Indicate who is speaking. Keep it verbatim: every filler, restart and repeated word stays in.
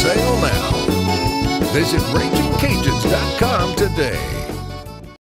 Speaker 1: sale now. Visit Ragin Cajuns dot com today.